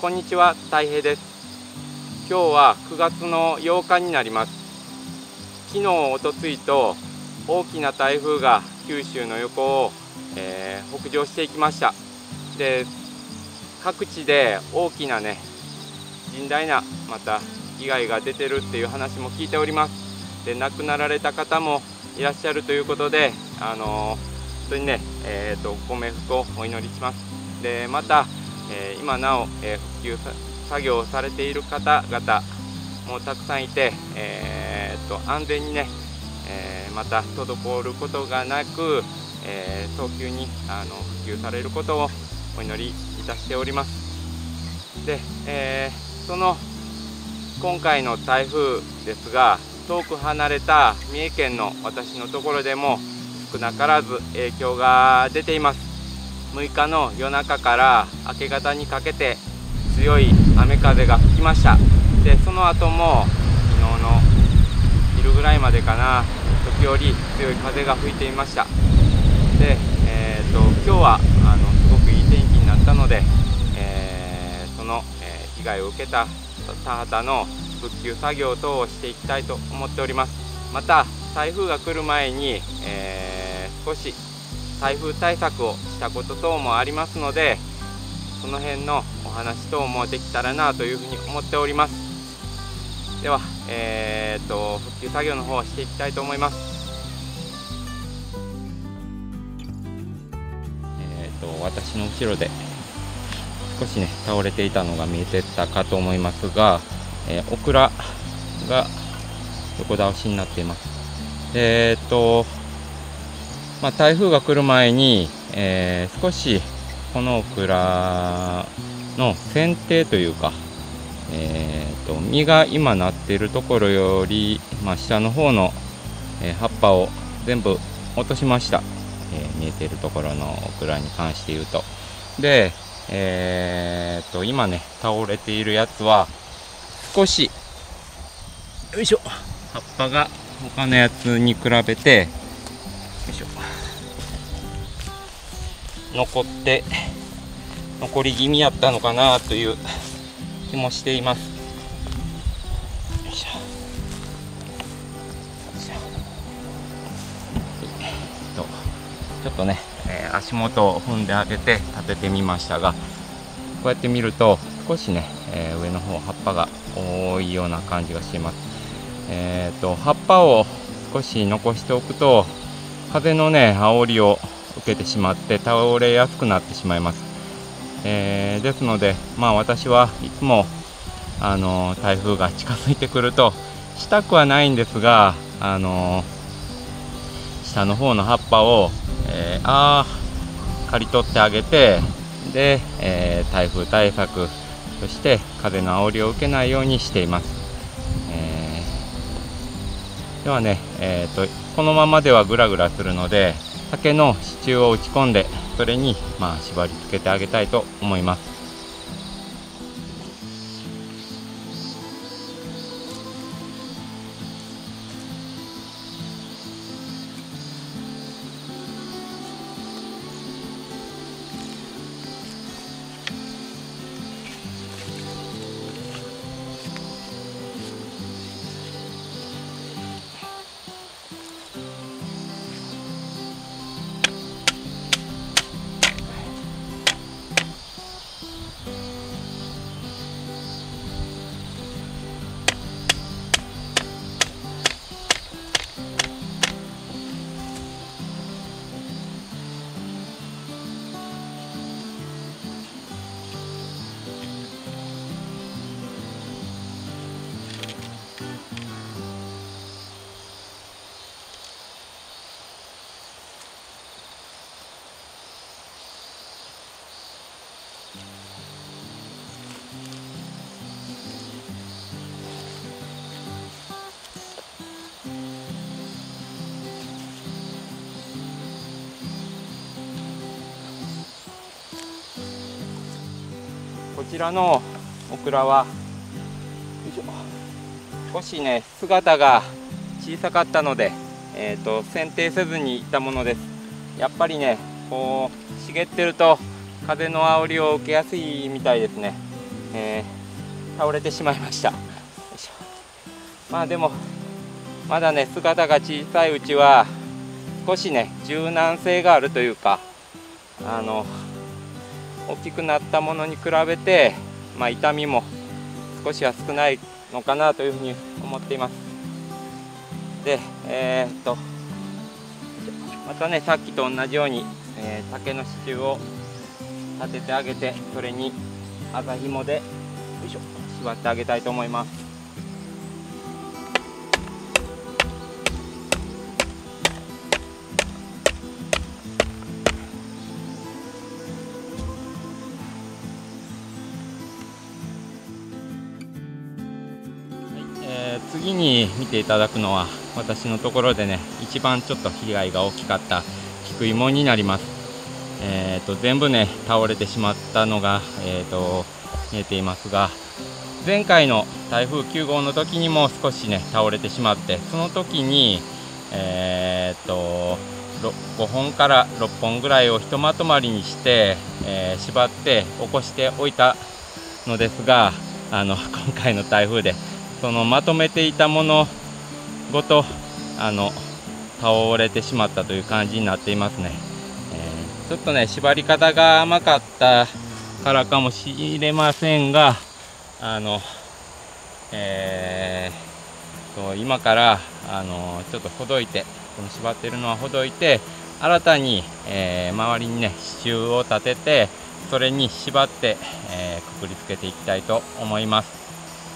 こんにちは、たい平です。今日は9月の8日になります。昨日、おとついと大きな台風が九州の横を、北上していきました。で、各地で大きな甚大なまた被害が出てるっていう話も聞いております。で、亡くなられた方もいらっしゃるということで、本当にご冥福をお祈りします。で、また今なお、復旧作業をされている方々もたくさんいて、安全にまた滞ることがなく、早急に復旧されることをお祈りいたしております。で、その今回の台風ですが、遠く離れた三重県の私のところでも少なからず影響が出ています。6日の夜中から明け方にかけて強い雨風が吹きました。で、その後も昨日の昼ぐらいまでかな、時折強い風が吹いていました。で、今日はすごくいい天気になったので、その、被害を受けた田畑の復旧作業等をしていきたいと思っております。また台風が来る前に、少し台風対策をしたこと等もありますので、その辺のお話等もできたらなというふうに思っております。では、復旧作業の方をしていきたいと思います。私の後ろで少し倒れていたのが見えてたかと思いますが、オクラが横倒しになっています。台風が来る前に、少しこのオクラの剪定というか、実が今なっているところより、下の方の、葉っぱを全部落としました。見えているところのオクラに関して言うと。で、今倒れているやつは少しよいしょ、葉っぱが他のやつに比べてよいしょ残り気味やったのかなという気もしています。よいしょちょっと足元を踏んであげて立ててみましたが、こうやって見ると少し上の方葉っぱが多いような感じがしています。葉っぱを少し残しておくと風の煽りを受けてしまって倒れやすくなってしまいます。ですので、私はいつも台風が近づいてくるとしたくはないんですが、下の方の葉っぱを刈り取ってあげて、で、台風対策として風の煽りを受けないようにしています。ではこのままではグラグラするので、竹の支柱を打ち込んでそれに縛り付けてあげたいと思います。こちらのオクラは少し姿が小さかったので、剪定せずにいったものです。やっぱりこう茂ってると風の煽りを受けやすいみたいですね。 倒れてしまいました。よいしょ。まあでもまだね、姿が小さいうちは少しね柔軟性があるというか、大きくなったものに比べて、痛みも少しは少ないのかなというふうに思っています。で、またね、さっきと同じように、竹の支柱を立ててあげて、それに麻紐でよいしょ縛ってあげたいと思います。次に見ていただくのは、私のところでね一番ちょっと被害が大きかった菊芋になります。全部ね倒れてしまったのが、見えていますが、前回の台風9号の時にも少しね倒れてしまって、その時に5本から6本ぐらいをひとまとまりにして、縛って起こしておいたのですが、今回の台風でそのまとめていたものごと倒れてしまったという感じになっていますね。ちょっとね縛り方が甘かったからかもしれませんが、今からちょっとほどいて、この縛っているのはほどいて、新たに、周りにね支柱を立てて、それに縛って、くくりつけていきたいと思います。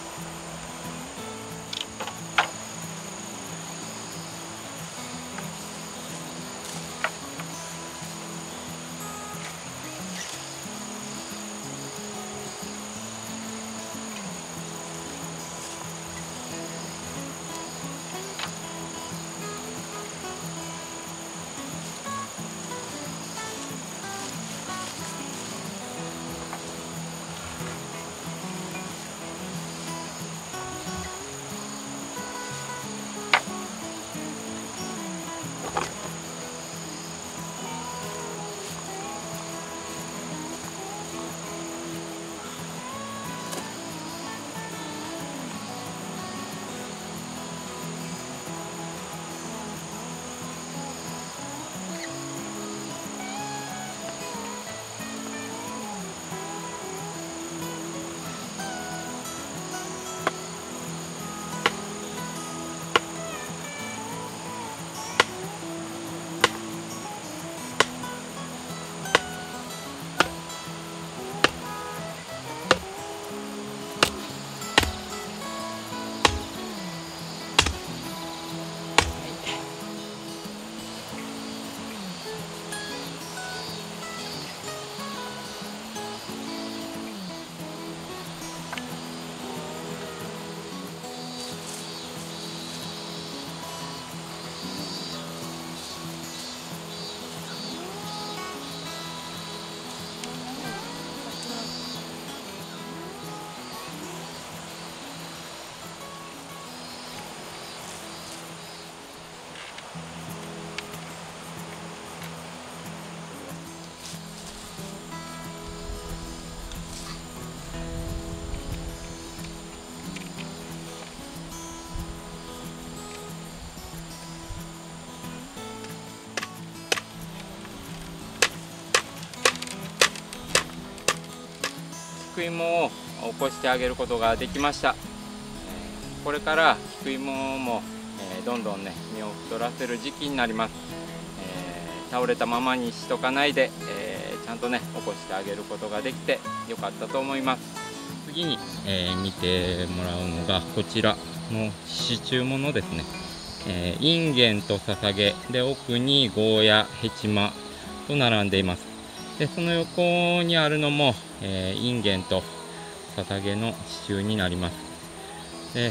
菊芋を起こしてあげることができました。これから菊芋もどんどんね実を太らせる時期になります。倒れたままにしとかないで、ちゃんとね起こしてあげることができてよかったと思います。次に、見てもらうのがこちらの支柱ものですね。インゲンとささげで、奥にゴーヤ、ヘチマと並んでいます。でその横にあるのも、インゲンとささげの支柱になります。で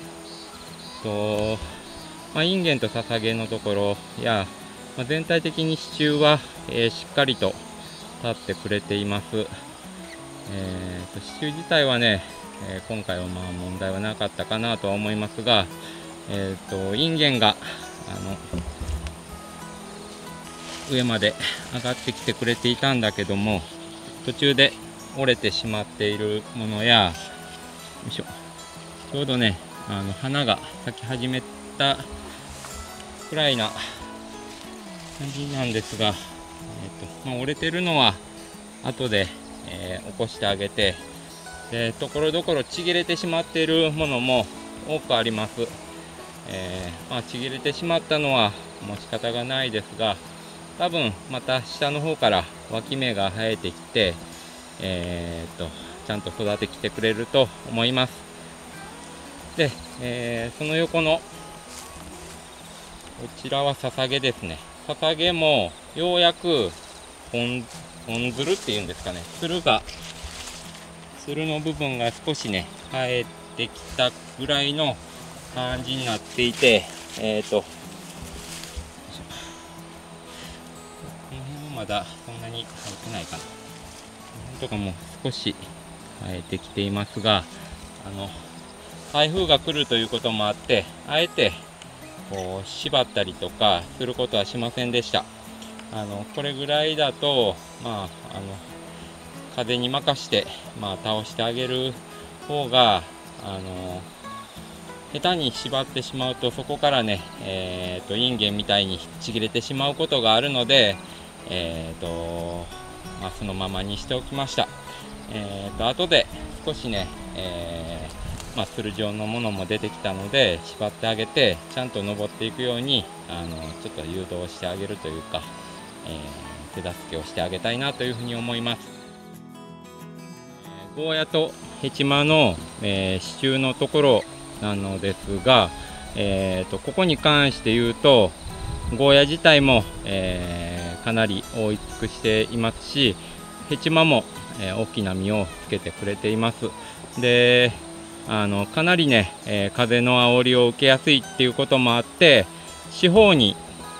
インゲンとささげのところや、全体的に支柱は、しっかりと立ってくれています。支柱自体はね、今回は問題はなかったかなとは思いますが、インゲンが上まで上がってきてくれていたんだけども、途中で折れてしまっているものや、よいしょ、ちょうどね花が咲き始めたくらいな感じなんですが、折れてるのは後で、起こしてあげて、でところどころちぎれてしまっているものも多くあります。ちぎれてしまったのはもう仕方がないですが、多分また下の方から脇芽が生えてきて、ちゃんと育ってきてくれると思います。で、その横のこちらはささげですね。ささげもようやく本つるっていうんですかね、つるの部分が少しね生えてきたぐらいの感じになっていて、この辺もまだそんなに生えてないかな。この辺とかも少し生えてきていますが、台風が来るということもあって、あえてこう縛ったりとかすることはしませんでした。これぐらいだと、風に任して、倒してあげる方が、下手に縛ってしまうと、そこからね、インゲンみたいにちぎれてしまうことがあるので、そのままにしておきました。後で少しね、つる状のものも出てきたので、縛ってあげてちゃんと登っていくようにちょっと誘導してあげるというか、手助けをしてあげたいなというふうに思います。ゴーヤとヘチマの、支柱のところなのですが、ここに関して言うとゴーヤ自体も、かなり覆い尽くしていますし、ヘチマも、大きな実をつけてくれています。でかなりね、風の煽りを受けやすいっていうこともあって、四方に、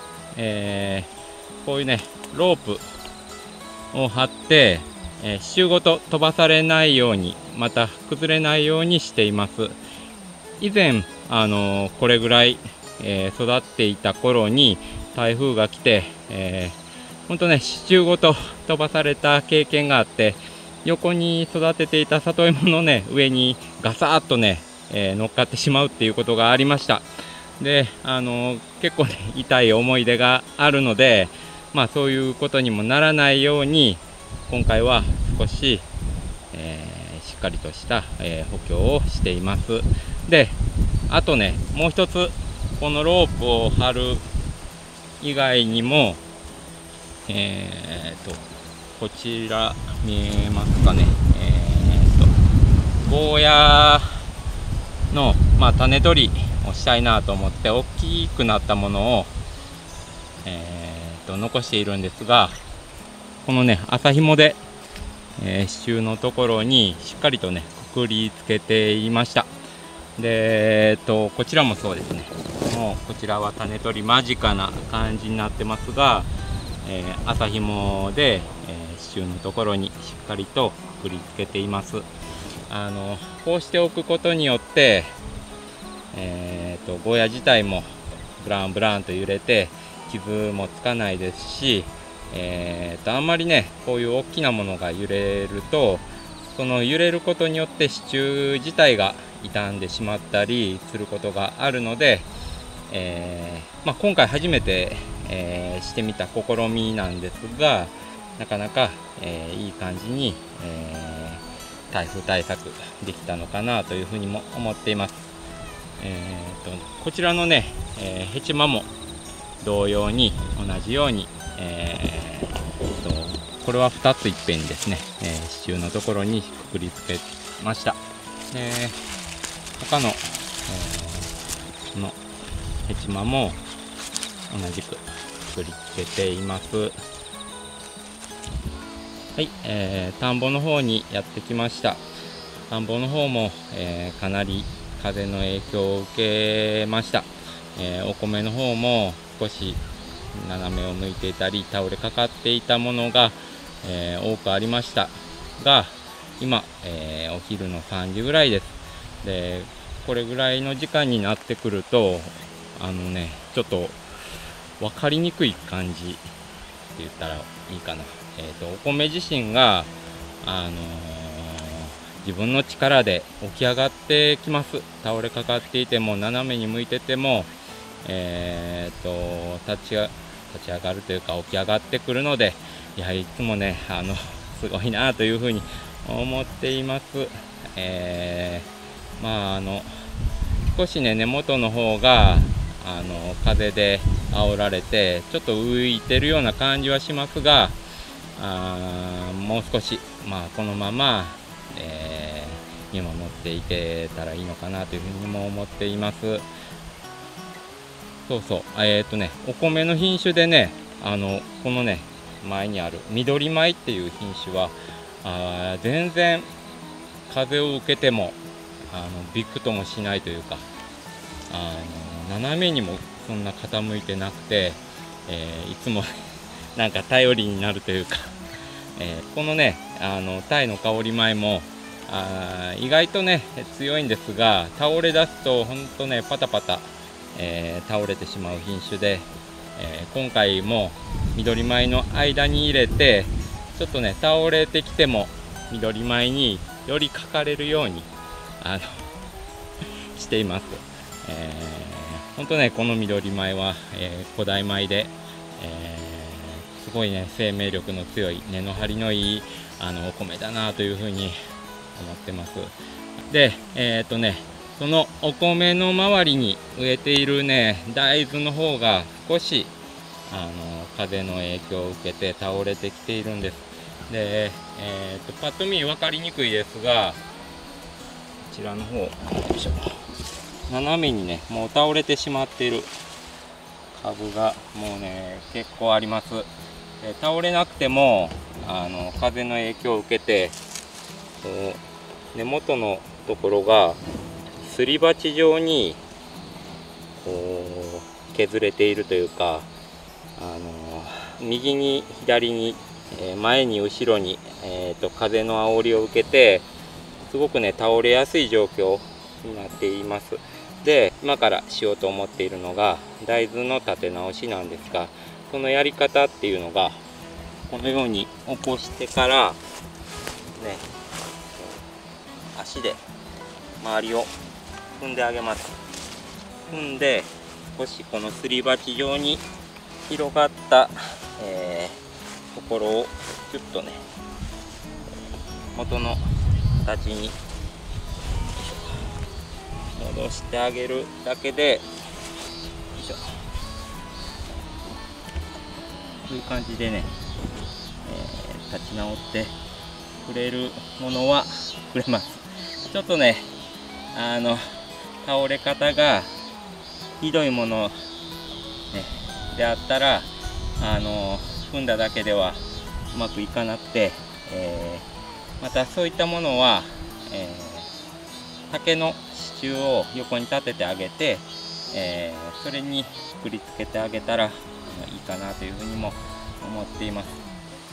こういうねロープを張って、支柱ごと飛ばされないように、また崩れないようにしています。以前これぐらい、育っていた頃に台風が来て、本当ね支柱ごと飛ばされた経験があって、横に育てていた里芋のね上にガサッとね、乗っかってしまうっていうことがありました。で結構ね痛い思い出があるので、そういうことにもならないように今回は少し、しっかりとした、補強をしています。であとね、もう一つこのロープを張る以外にも、こちら見えますかね、ゴーヤの、種取りをしたいなと思って大きくなったものを、残しているんですが、このね麻紐で、支柱のところにしっかりとねくくりつけていました。でこちらもそうですね。もうこちらは種取り間近な感じになってますが、麻紐で、支柱のところにしっかりとくくりつけています。こうしておくことによって、ゴーヤ自体もブランブランと揺れて傷もつかないですし、あんまりねこういう大きなものが揺れると、その揺れることによって支柱自体が傷んでしまったりすることがあるので、今回初めて、してみた試みなんですが、なかなか、いい感じに、台風対策できたのかなというふうにも思っています。こちらのね、ヘチマも同様に同じように、これは2ついっぺんにですね、支柱のところにくくりつけました。他の、このヘチマも同じくくくりつけています。はい、田んぼの方にやってきました。田んぼの方も、かなり風の影響を受けました。お米の方も少し斜めを向いていたり倒れかかっていたものが、多くありましたが、今、お昼の3時ぐらいです。でこれぐらいの時間になってくるとちょっと分かりにくい感じって言ったらいいかな。お米自身が自分の力で起き上がってきます。倒れかかっていても斜めに向いてても、立ち上がるというか起き上がってくるので、やはりいつもねすごいなというふうに思っています。少しね根元の方が風で煽られてちょっと浮いてるような感じはしますが、もう少し、このまま、見守っていけたらいいのかなというふうにも思っています。お米の品種でね、このね前にある緑米っていう品種は全然風を受けてもびくともしないというか、斜めにもそんな傾いてなくて、いつもなんか頼りになるというか、このねタイの香り米も意外とね強いんですが、倒れ出すとほんとねパタパタ、倒れてしまう品種で、今回も緑米の間に入れてちょっとね倒れてきても緑米によりかかれるようにしています。本当ねこの緑米は、古代米で、すごいね生命力の強い根の張りのいいお米だなというふうに思ってます。でそのお米の周りに植えているね大豆の方が少し風の影響を受けて倒れてきているんです。で、パッと見分かりにくいですが、こちらの方、よいしょ、斜めにねもう倒れてしまっている株がもうね結構あります。倒れなくても風の影響を受けて根元のところがすり鉢状に削れているというか、右に左に、前に後ろに、風の煽りを受けてすごくね倒れやすい状況になっています。で今からしようと思っているのが大豆の立て直しなんですが、そのやり方っていうのがこのように起こしてからね足で周りを踏んであげます。踏んで少しこのすり鉢状に広がった、ところをキュッとね元の形に戻してあげるだけで、こういう感じでね、立ち直ってくれるものはくれます。ちょっとね倒れ方がひどいもの、であったら踏んだだけではうまくいかなくて、またそういったものは、竹の支柱を横に立ててあげて、それにくくりつけてあげたらいいかなというふうにも思っています。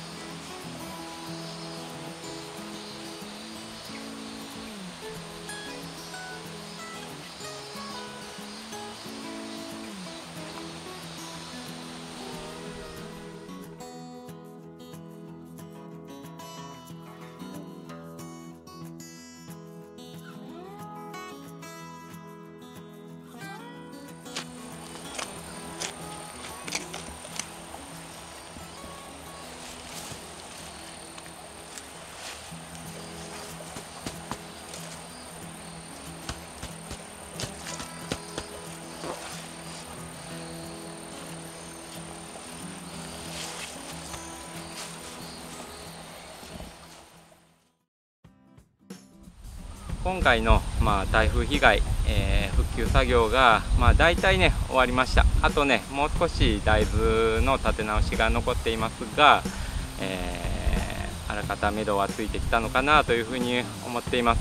今回の、台風被害、復旧作業が、大体ね終わりました。あとねもう少し大豆の立て直しが残っていますが、あらかた目処はついてきたのかなというふうに思っています。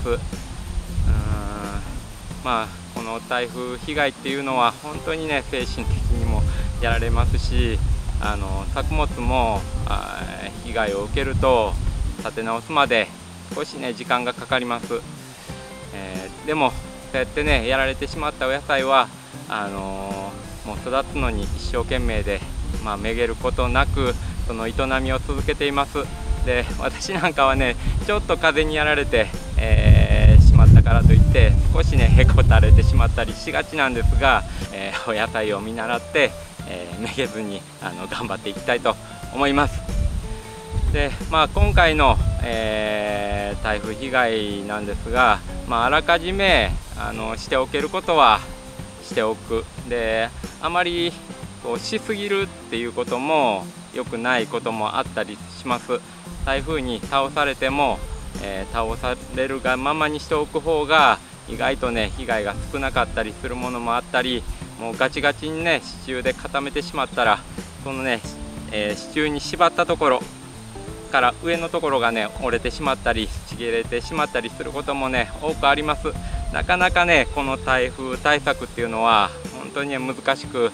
この台風被害っていうのは本当にね精神的にもやられますし、作物も被害を受けると立て直すまで少しね時間がかかります。でもそうやってねやられてしまったお野菜はもう育つのに一生懸命で、めげることなくその営みを続けています。 で私なんかはねちょっと風にやられて、しまったからといって少しねへこたれてしまったりしがちなんですが、お野菜を見習って、めげずに頑張っていきたいと思います。で、今回の、台風被害なんですが、あらかじめしておけることはしておく。であまりこうしすぎるっていうことも良くないこともあったりします。台風に倒されても、倒されるがままにしておく方が意外とね被害が少なかったりするものもあったり、もうガチガチにね支柱で固めてしまったらそのね、支柱に縛ったところから上のところがね折れてしまったりちぎれてしまったりすることもね多くあります。なかなかねこの台風対策っていうのは本当に難しく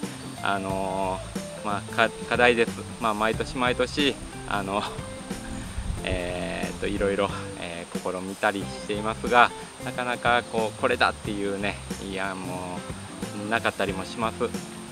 課題です。毎年毎年いろいろ、試みたりしていますが、なかなかこれだっていうねもうなかったりもします。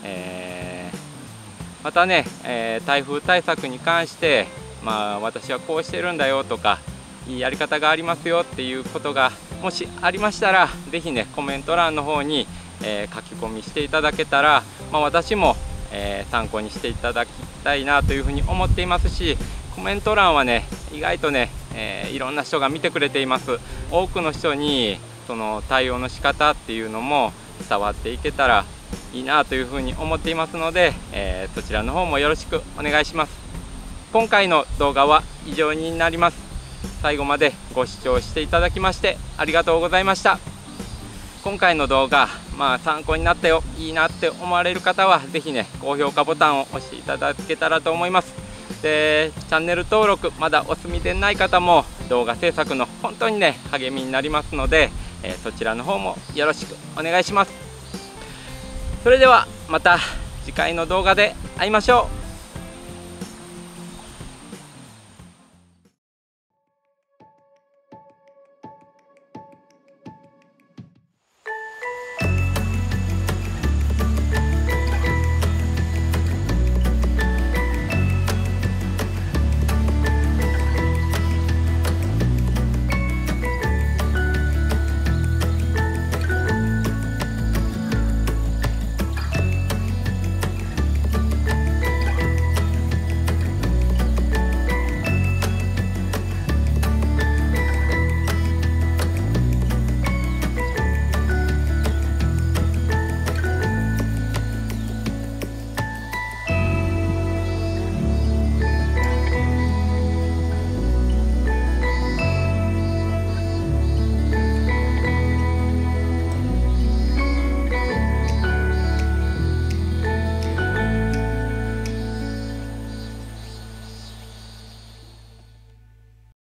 またね、台風対策に関して私はこうしてるんだよとかいいやり方がありますよっていうことがもしありましたら、是非ねコメント欄の方に、書き込みしていただけたら、私も、参考にしていただきたいなというふうに思っていますし、コメント欄はね意外とね、いろんな人が見てくれています。多くの人にその対応の仕方っていうのも伝わっていけたらいいなというふうに思っていますので、そちらの方もよろしくお願いします。今回の動画は以上になります。最後までご視聴していただきましてありがとうございました。今回の動画、参考になったよ、いいなって思われる方は是非ね高評価ボタンを押していただけたらと思います。でチャンネル登録まだお済みでない方も動画制作の本当にね励みになりますので、そちらの方もよろしくお願いします。それではまた次回の動画で会いましょう。